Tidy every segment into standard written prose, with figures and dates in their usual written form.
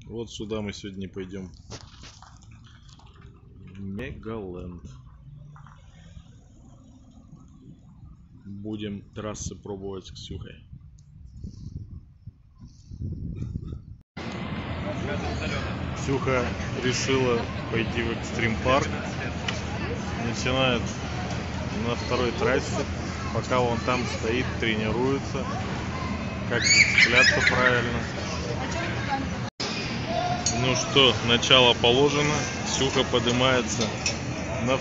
Вот сюда мы сегодня пойдем. Мегаленд. Будем трассы пробовать с Ксюхой. Ксюха решила пойти в экстрим-парк. Начинает на второй трассе. Пока он там стоит, тренируется, как цепляться правильно. Ну что, начало положено. Ксюха поднимается на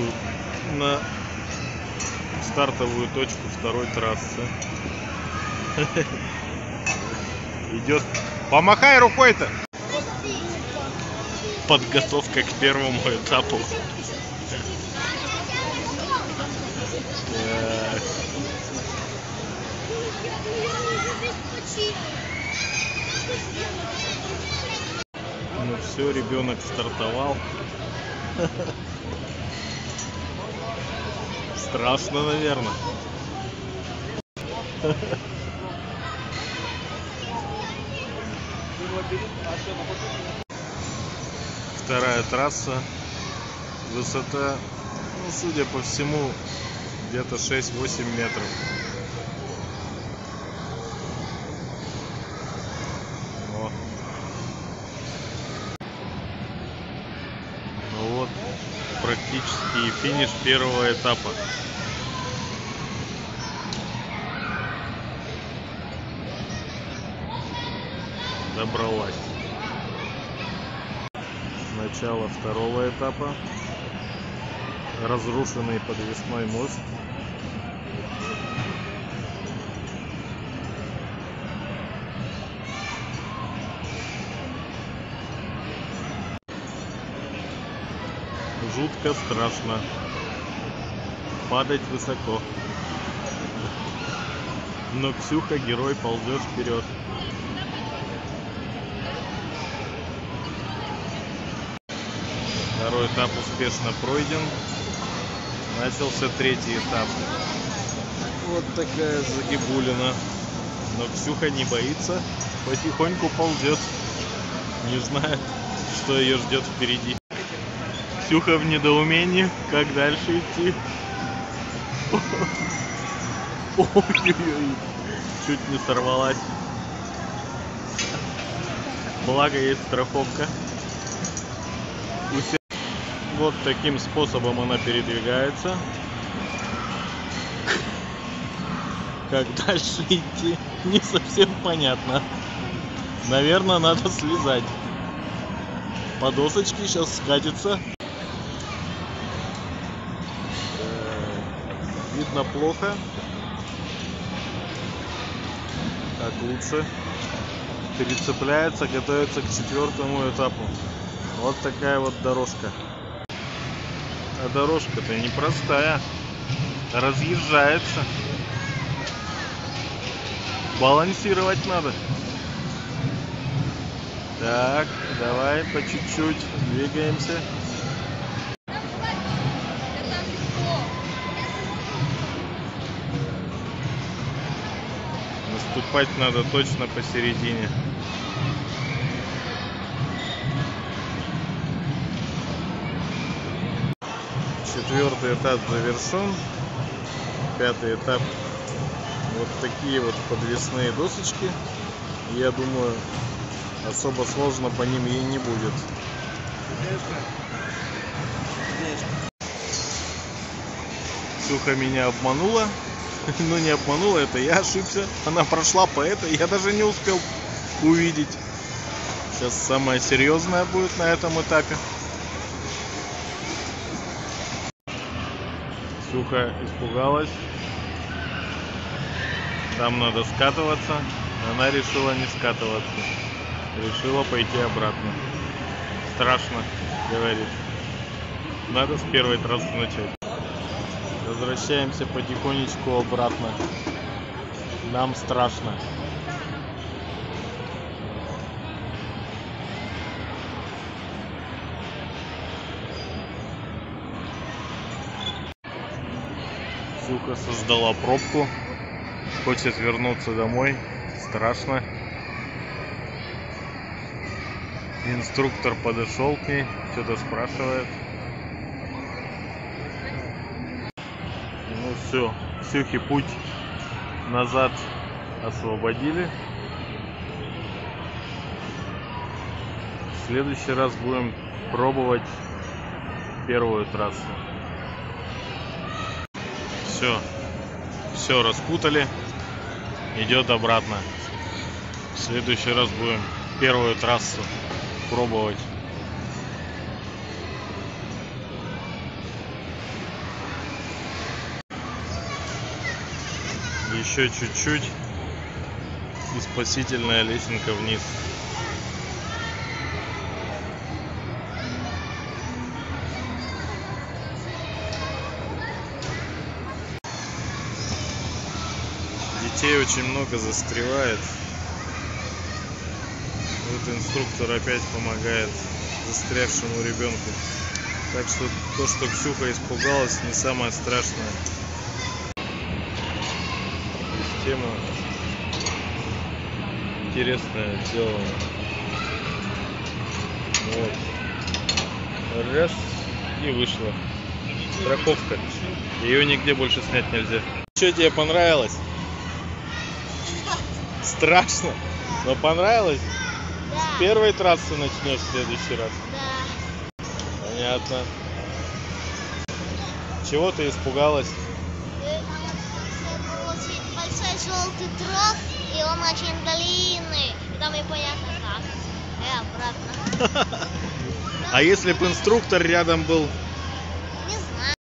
стартовую точку второй трассы. Идет. Помахай рукой-то! Подготовка к первому этапу. Ну все, ребенок стартовал. Страшно, наверное. Вторая трасса. Высота, ну, судя по всему, где-то 6-8 метров. О. Ну вот, практически финиш первого этапа. Добралась. Начало второго этапа. Разрушенный подвесной мост. Жутко страшно. Падать высоко. Но Ксюха, герой, ползет вперед. Второй этап успешно пройден. Начался третий этап. Вот такая загибулина. Но Ксюха не боится. Потихоньку ползет. Не знает, что ее ждет впереди. Ксюха в недоумении. Как дальше идти? Ой-ой-ой. Чуть не сорвалась. Благо есть страховка. Вот таким способом она передвигается. Как дальше идти, не совсем понятно. Наверное, надо слезать. По досочке сейчас скатится. Видно плохо. Так лучше. Перецепляется, готовится к четвертому этапу. Вот такая вот дорожка. А дорожка-то непростая. Разъезжается. Балансировать надо. Так, давай по чуть-чуть двигаемся. Наступать надо точно посередине. Четвертый этап завершен. Пятый этап. Вот такие вот подвесные досочки. Я думаю, особо сложно по ним ей не будет. Ксюха меня обманула. Ну не обманула, это я ошибся. Она прошла по этой, я даже не успел увидеть. Сейчас самое серьезное будет на этом этапе. Ксюха испугалась. Там надо скатываться. Она решила не скатываться. Решила пойти обратно. Страшно, говорит. Надо с первой трассы начать. Возвращаемся потихонечку обратно. Нам страшно. Ксюха создала пробку. Хочет вернуться домой. Страшно. Инструктор подошел к ней, что-то спрашивает. Ну все, Ксюхе путь назад освободили. В следующий раз будем пробовать первую трассу. Все распутали, идет обратно. В следующий раз будем первую трассу пробовать. Еще чуть-чуть и спасительная лесенка вниз. Детей очень много застревает. Вот инструктор опять помогает застрявшему ребенку. Так что то, что Ксюха испугалась, не самое страшное. Система интересная сделана. Вот. Раз и вышла. Страховка. Ее нигде больше снять нельзя. Что тебе понравилось? Страшно? Но понравилось? Да. С первой трассы начнешь в следующий раз? Да. Понятно. Чего ты испугалась? Это очень большой желтый трос, и он очень длинный. И там непонятно как. И обратно. А если бы инструктор рядом был